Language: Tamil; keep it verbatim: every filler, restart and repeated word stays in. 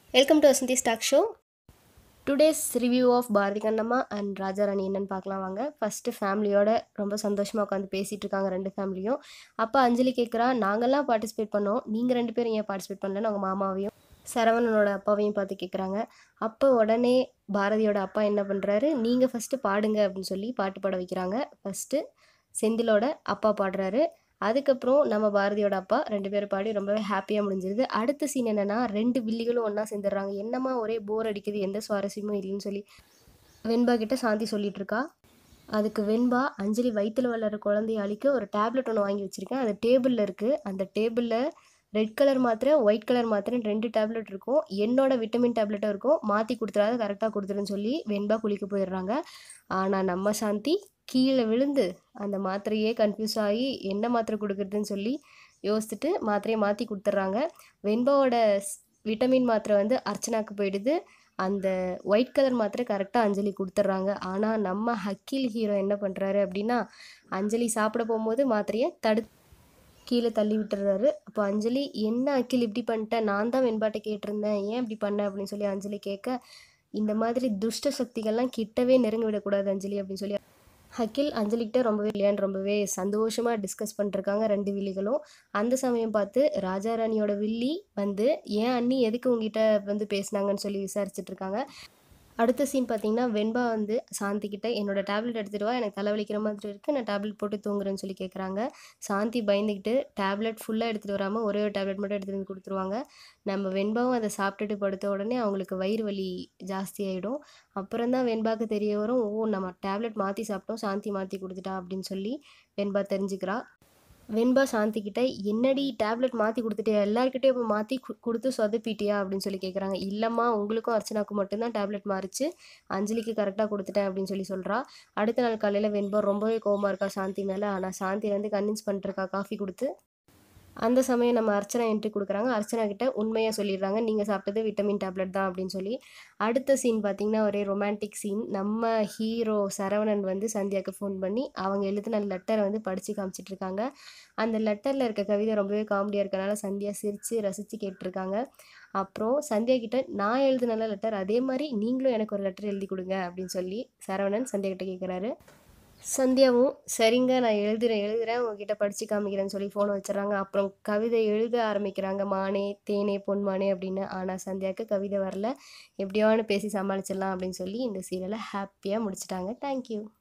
Welcome to Vasanti's Talk Show. Today's review of Bharathi Kannamma and Raja Rani என்னன்னு பார்க்கலாம் வாங்க. ஃபஸ்ட்டு ஃபேமிலியோட ரொம்ப சந்தோஷமாக உட்காந்து பேசிகிட்டு இருக்காங்க ரெண்டு ஃபேமிலியும். அப்போ அஞ்சலி கேட்குறா, நாங்கள்லாம் பார்ட்டிசிபேட் பண்ணோம், நீங்கள் ரெண்டு பேரும் ஏன் பார்ட்டிசிபேட் பண்ணலன்னு அவங்க மாமாவையும் சரவணனோட அப்பாவையும் பார்த்து கேட்குறாங்க. அப்போ உடனே பாரதியோட அப்பா என்ன பண்ணுறாரு, நீங்கள் ஃபஸ்ட்டு பாடுங்க அப்படின்னு சொல்லி பாட்டு பாட வைக்கிறாங்க. ஃபஸ்ட்டு செந்திலோட அப்பா பாடுறாரு. அதுக்கப்புறம் நம்ம பாரதியோட அப்பா ரெண்டு பேரும் பாடி ரொம்பவே ஹாப்பியாக முடிஞ்சிருது. அடுத்த சீன் என்னென்னா, ரெண்டு வில்லிகளும் ஒன்றா சேர்ந்துடுறாங்க. என்னம்மா ஒரே போர் அடிக்குது, எந்த சுவாரஸ்யமும் இல்லைன்னு சொல்லி வெண்பா கிட்ட சாந்தி சொல்லிட்டு இருக்கா. அதுக்கு வெண்பா, அஞ்சலி வயிற்றில் வளர குழந்தைய அழிக்க ஒரு டேப்லெட் ஒன்று வாங்கி வச்சுருக்கேன், அது டேபிளில் இருக்குது. அந்த டேபிளில் ரெட் கலர் மாத்திரை, ஒயிட் கலர் மாத்திரை ரெண்டு டேப்லெட் இருக்கும். என்னோட விட்டமின் டேப்லெட்டும் இருக்கும். மாற்றி கொடுத்துறாத, கரெக்டாக கொடுத்துருன்னு சொல்லி வெண்பா குளிக்க போயிடுறாங்க. ஆனால் நம்ம சாந்தி கீழே விழுந்து அந்த மாத்திரையே கன்ஃபியூஸ் ஆகி என்ன மாத்திரை கொடுக்குறதுன்னு சொல்லி யோசிச்சுட்டு மாத்திரையை மாற்றி கொடுத்துட்றாங்க. வெண்பாவோட விட்டமின் மாத்திரை வந்து அர்ச்சனாக்கு போயிடுது. அந்த ஒயிட் கலர் மாத்திரை கரெக்டாக அஞ்சலி கொடுத்துட்றாங்க. ஆனால் நம்ம ஹக்கீல் ஹீரோ என்ன பண்ணுறாரு அப்படின்னா, அஞ்சலி சாப்பிட போகும்போது மாத்திரையை தடு கீழே தள்ளி விட்டுறாரு. அப்போ அஞ்சலி, என்ன அக்கில் இப்படி பண்ணிட்டேன், நான் தான் வெண்பாட்டை கேட்டிருந்தேன், ஏன் இப்படி பண்ண அப்படின்னு சொல்லி அஞ்சலி கேட்க, இந்த மாதிரி துஷ்ட சக்திகள்லாம் கிட்டவே நெருங்க விடக்கூடாது அஞ்சலி அப்படின்னு சொல்லி அகில் அஞ்சலிக்கிட்ட ரொம்பவே இல்லையான்னு ரொம்பவே சந்தோஷமாக டிஸ்கஸ் பண்ணிருக்காங்க ரெண்டு வில்லிகளும். அந்த சமயம் பார்த்து ராஜா ராணியோட வில்லி வந்து, ஏன் அண்ணி எதுக்கு உங்ககிட்ட வந்து பேசினாங்கன்னு சொல்லி விசாரிச்சுட்டு இருக்காங்க. அடுத்த சீன் பார்த்தீங்கன்னா, வெண்பா வந்து சாந்தி கிட்ட, என்னோட டேப்லெட் எடுத்துகிட்டு வா, எனக்கு தலைவலிக்கிற மாதிரி இருக்குது, நான் டேப்லெட் போட்டு தூங்குறேன்னு சொல்லி கேட்குறாங்க. சாந்தி பயந்துக்கிட்டு டேப்லெட் ஃபுல்லாக எடுத்துகிட்டு வராமல் ஒரே ஒரு டேப்லெட் மட்டும் எடுத்துகிட்டு வந்து கொடுத்துருவாங்க. நம்ம வெண்பாவும் அதை சாப்பிட்டுட்டு படுத்த உடனே அவங்களுக்கு வயிறு வலி ஜாஸ்தி ஆகிடும். அப்புறம் தான் வெண்பாவுக்கு தெரிய வரும், ஓ நம்ம டேப்லெட் மாற்றி சாப்பிட்டோம், சாந்தி மாற்றி கொடுத்துட்டா அப்படின்னு சொல்லி வெண்பா தெரிஞ்சுக்கிறா. வெண்பா சாந்தி கிட்ட, என்னடி டேப்லெட் மாற்றி கொடுத்துட்டியா, எல்லாருக்கிட்டையும் இப்போ மாற்றி கொடுத்து சொதப்பிட்டியா அப்படின்னு சொல்லி கேட்குறாங்க. இல்லைம்மா, உங்களுக்கும் அர்ச்சனாவுக்கும் மட்டும்தான் டேப்லெட் மாறிச்சு, அஞ்சலிக்கு கரெக்டாக கொடுத்துட்டேன் அப்படின்னு சொல்லி சொல்கிறா. அடுத்த நாள் காலையில் வெண்பா ரொம்பவே கோவமாக இருக்கா சாந்தி மேலே. ஆனால் சாந்தி வந்து கன்வின்ஸ் பண்ணிட்டுருக்கா காஃபி கொடுத்து. அந்த சமயம் நம்ம அர்ச்சனா என்ட்ரி கொடுக்குறாங்க. அர்ச்சனா கிட்ட உண்மையாக சொல்லிடுறாங்க, நீங்கள் சாப்பிட்டது விட்டமின் டேப்லெட் தான் அப்படின்னு சொல்லி. அடுத்த சீன் பார்த்திங்கன்னா ஒரே ரொமான்டிக் சீன். நம்ம ஹீரோ சரவணன் வந்து சந்தியாவுக்கு ஃபோன் பண்ணி அவங்க எழுதின லெட்டரை வந்து படித்து காமிச்சிட்ருக்காங்க. அந்த லெட்டரில் இருக்க கவிதை ரொம்பவே காமெடியாக இருக்கனால சந்தியா சிரித்து ரசித்து கேட்டிருக்காங்க. அப்புறம் சந்தியா கிட்ட, நான் எழுதின லெட்டர் அதே மாதிரி நீங்களும் எனக்கு ஒரு லெட்டர் எழுதி கொடுங்க அப்படின்னு சொல்லி சரவணன் சந்தியா கிட்ட கேட்குறாரு. சந்தியாவும், சரிங்க நான் எழுதுறேன் எழுதுறேன் உங்ககிட்ட படித்து காமிக்கிறேன்னு சொல்லி ஃபோனை வச்சிடறாங்க. அப்புறம் கவிதை எழுத ஆரம்பிக்கிறாங்க, மானே தேனே பொன்மானே அப்படின்னு. ஆனால் சந்தியாவுக்கு கவிதை வரல, எப்படியோன்னு பேசி சமாளிச்சிடலாம் அப்படின்னு சொல்லி இந்த சீரியலை ஹாப்பியாக முடிச்சிட்டாங்க. தேங்க்யூ.